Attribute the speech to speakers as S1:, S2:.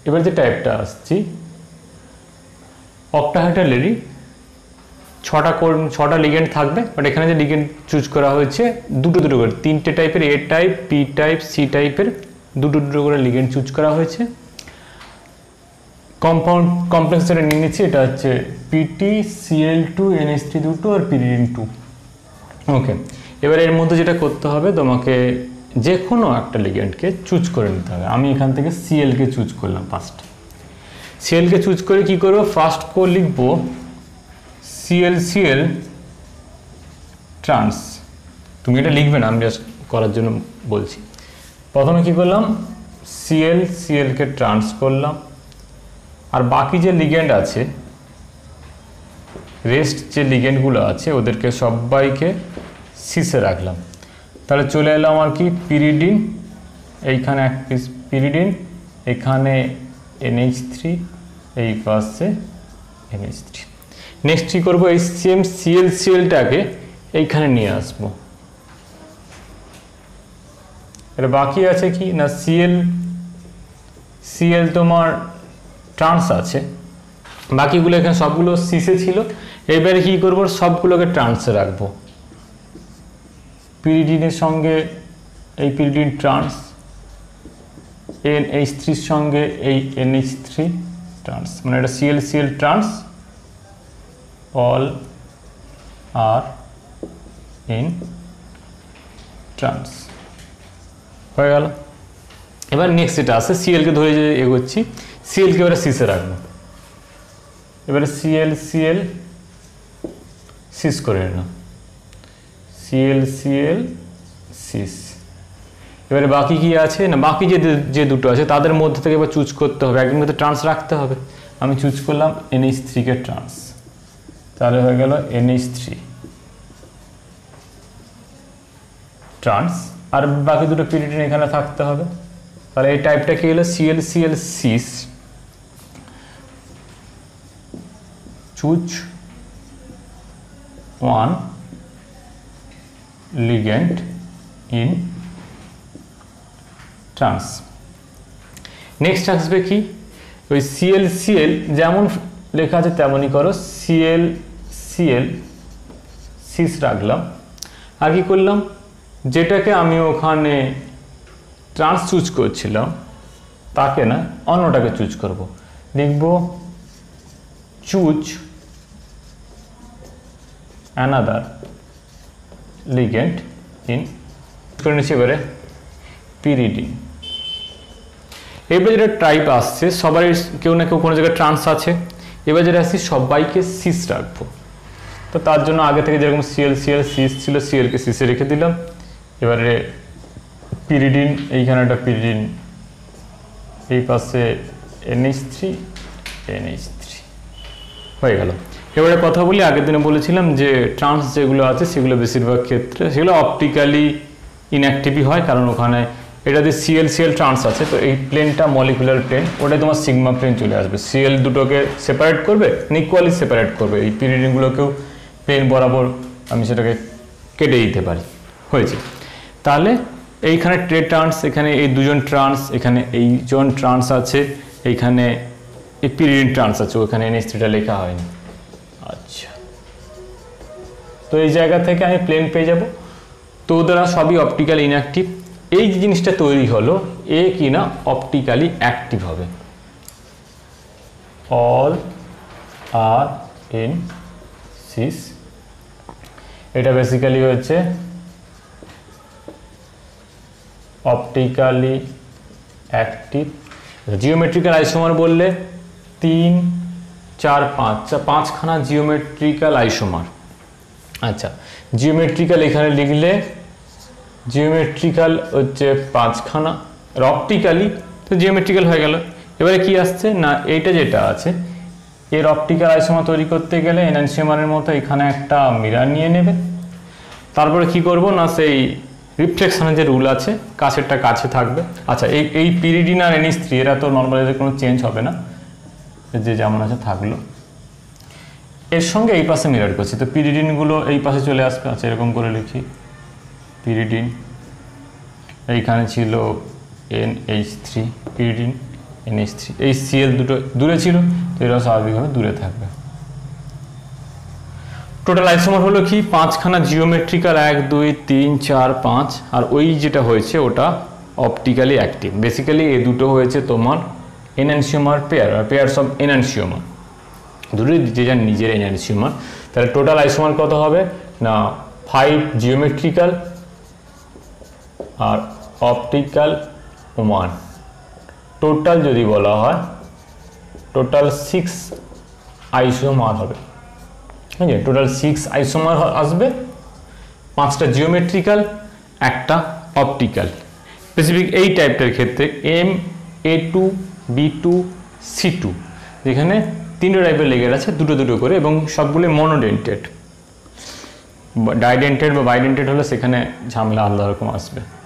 S1: এবার যে টাইপটা আসছি অক্টাহেড্রালেরই ছটা লিগেন্ড থাকবে, বাট এখানে যে লিগেন্ড চুজ করা হয়েছে দুটো করে, তিনটে টাইপের, A type, P type, C টাইপের দুটো করে লিগেন্ড চুজ করা হয়েছে। কম্পাউন্ড কমপ্লেক্সটা নিয়ে নিচ্ছি, এটা হচ্ছে পিটি, Cl2, NH3 দুটো আর পিরিডিন 2। ওকে, এবার এর মধ্যে যেটা করতে হবে তোমাকে যে কোনো একটা লিগেন্ডকে চুজ করে নিতে হবে। আমি এখান থেকে Cl-কে চুজ করলাম ফার্স্ট। Cl-কে চুজ করে কি করবো, ফার্স্ট করে লিখবো Cl ট্রান্স। তুমি এটা লিখবে না, আমি জাস্ট করার জন্য বলছি। প্রথমে কি করলাম, Cl-কে ট্রান্স করলাম, আর বাকি যে লিগেন্ড আছে, রেস্ট যে লিগেন্ডগুলো আছে ওদেরকে সবাইকে সিসে রাখলাম। তাহলে চলে এলাম আর কি পিরিডিন, এইখানে এক পিস পিরিডিন, এখানে NH3, এই পাশে NH3। নেক্সট কী করবো, এই সেম Cl-টাকে এইখানে নিয়ে আসবো। এটা বাকি আছে কি না, Cl তোমার ট্রান্স আছে, বাকিগুলো এখানে সবগুলো সিসে ছিল। এবারে কি করব, সবগুলোকে ট্রান্সে রাখবো। পিরিডিনের সঙ্গে এই পিরিডিন ট্রান্স, NH3 সঙ্গে এই NH3 ট্রান্স, মানে এটা Cl trans, all R in trans হয়ে গেল। এবার নেক্সট যেটা আছে, Cl-কে ধরে যে এগোচ্ছি, Cl-কে এবারে সিসে রাখবো। এবারে Cl সিস করে নিলাম, Cl সিস। এবারে বাকি কি আছে না, বাকি যে দুটো আছে তাদের মধ্যে থেকে এবার চুজ করতে হবে, একজনকে তো ট্রান্স রাখতে হবে। আমি চুজ করলাম NH3-কে ট্রান্স, তাহলে হয়ে গেল NH3 ট্রান্স, আর বাকি দুটো পিরিডিন এখানে থাকতে হবে। তাহলে এই টাইপটা কি হলো, Cl cis, choose one ligand in trans. Next আসবে কি, ওই Cl যেমন লেখা আছে তেমনই করো, Cl সিস রাখলাম। আর কি করলাম, যেটাকে আমি ওখানে ট্রান্স চুজ করছিলাম তাকে না, অন্যটাকে চুজ করব। লিখব চুজ অ্যানাদার লিগেন্ড ইন, করে নিচ্ছি এবারে পিরিডিন। এবার যেটা টাইপ আসছে সবারই কেউ না কেউ কোনো জায়গায় ট্রান্স আছে, এবার যেটা আসছি সবাইকে সিস রাখবো। তো তার জন্য আগে থেকে যেরকম Cl সিস ছিল, Cl-কে সিসে রেখে দিলাম। এবারে পিরিডিন, এইখানে একটা পিরিডিন, এই পাশে NH3 হয়ে গেল। এবারে কথা বলি, আগের দিনে বলেছিলাম যে ট্রান্স যেগুলো আছে সেগুলো বেশিরভাগ ক্ষেত্রে সেগুলো অপটিক্যালি ইনঅ্যাক্টিভই হয়, কারণ ওখানে এটা যে Cl ট্রান্স আছে, তো এই প্লেনটা মলিকুলার প্লেন, ওটাই তোমার সিগমা প্লেন চলে আসবে। Cl দুটোকে সেপারেট করবে, ইকুয়ালি সেপারেট করবে, এই পিরিডিনগুলোকেও প্লেন বরাবর আমি সেটাকে কেটে দিতে পারি, হয়েছে। তাহলে এইখানে ট্রান্স, এখানে এই দুজন ট্রান্স, এখানে এইজন ট্রান্স আছে, এইখানে এই পিরিডিন ট্রান্স আছে, ওখানে NH3টা লেখা হয়নি। আচ্ছা, তো এই জায়গা থেকে আমি প্লেন পেয়ে যাব। তো ওরা সবই অপটিক্যাল ইনঅ্যাক্টিভ। এই যে জিনিসটা তৈরি হলো, এ কি না অপটিক্যালি অ্যাক্টিভ হবে। অল আর ইন সিস, এটা বেসিক্যালি হচ্ছে অপটিক্যালি অ্যাক্টিভ। জিওমেট্রিক্যাল আইসোমার বললে 3, 4, 5, 5খানা জিওমেট্রিক্যাল আইসোমার। আচ্ছা, জিওমেট্রিক্যাল এখানে লিখলে জিওমেট্রিক্যাল হচ্ছে 5খানা, আর অপটিক্যালি তো জিওমেট্রিক্যাল হয়ে গেল। এবারে কি আসছে না, এইটা যেটা আছে এর অপটিক্যাল আইসোমার তৈরি করতে গেলে এনানসিওমারের মতো এখানে একটা মিরার নিয়ে নেবে। তারপরে কি করব না, সেই রিফ্লেকশনের যে রুল আছে, কাছেরটা কাছে থাকবে। আচ্ছা, এই পিরিডিন আর NH3 এরা তো নর্মালি কোনো চেঞ্জ হবে না, যে যেমন আছে থাকলো। এর সঙ্গে এই পাশে মিরার করছি, তো পিরিডিনগুলো এই পাশে চলে আসবে। আচ্ছা, এরকম করে লিখি, পিরিডিন এইখানে ছিল NH3 পিরিডিন, NH3, এই Cl দুটো দূরে ছিল, তো এটাও স্বাভাবিকভাবে দূরে থাকবে। টোটাল আইসোমার হলো কি 5খানা জিওমেট্রিক্যাল, 1 2 3 4 5, আর ওই যেটা হয়েছে ওটা অপটিক্যালি অ্যাক্টিভ। বেসিক্যালি এই দুটো হয়েছে তোমার enantiomer pair, pairs of enantiomer, দুটো যে যার নিজের এনানসিওমার। তাহলে টোটাল আইসোমার কত হবে না 5 জিওমেট্রিক্যাল আর অপটিক্যাল 1, টোটাল যদি বলা হয় টোটাল 6 আইসোমার হবে। ঠিক আছে, টোটাল 6 আইসোমার আসবে, 5টা জিওমেট্রিক্যাল, একটা অপটিক্যাল। স্পেসিফিক এই টাইপটার ক্ষেত্রে MA2 B2 C2, যেখানে 3টে টাইপের লেয়ার আছে, দুটো দুটো করে, এবং সবগুলো মনোডেন্টেড। ডাইডেন্টেড বা বাইডেন্টেড হলে সেখানে ঝামেলা আলাদা রকম আসবে।